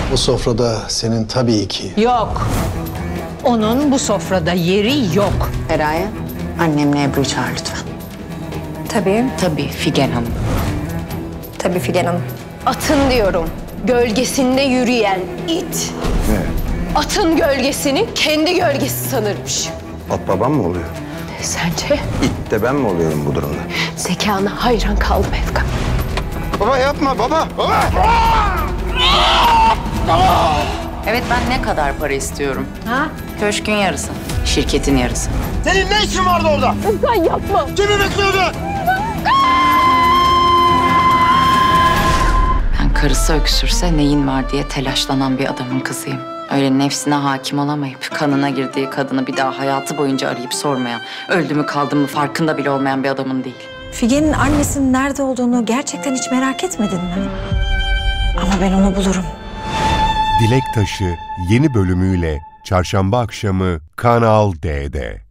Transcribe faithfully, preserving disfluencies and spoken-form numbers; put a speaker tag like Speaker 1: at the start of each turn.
Speaker 1: O sofrada senin tabii ki...
Speaker 2: Yok. Onun bu sofrada yeri yok.
Speaker 3: Feraye, annemle Ebru'yu çağır lütfen.
Speaker 4: Tabii,
Speaker 3: Tabii Figen Hanım.
Speaker 4: tabii Figen Hanım.
Speaker 2: Atın diyorum. Gölgesinde yürüyen it.
Speaker 5: Ne?
Speaker 2: Atın gölgesini kendi gölgesi sanırmış.
Speaker 5: At babam mı oluyor?
Speaker 2: Sence?
Speaker 5: İt de ben mi oluyorum bu durumda?
Speaker 2: Zekana hayran kaldım Efkan.
Speaker 5: Baba yapma baba! Baba!
Speaker 3: Evet, ben ne kadar para istiyorum? Ha? Köşkün yarısı, şirketin yarısı.
Speaker 5: Senin ne işin vardı orada?
Speaker 2: Efkan yapma.
Speaker 5: Kimi bekliyordu?
Speaker 3: Ben karısı öksürse neyin var diye telaşlanan bir adamın kızıyım. Öyle nefsine hakim olamayıp kanına girdiği kadını bir daha hayatı boyunca arayıp sormayan, öldü mü kaldı mı farkında bile olmayan bir adamın değil.
Speaker 4: Figen'in annesinin nerede olduğunu gerçekten hiç merak etmedin mi? Ama ben onu bulurum.
Speaker 6: Dilek Taşı yeni bölümüyle Çarşamba akşamı Kanal D'de.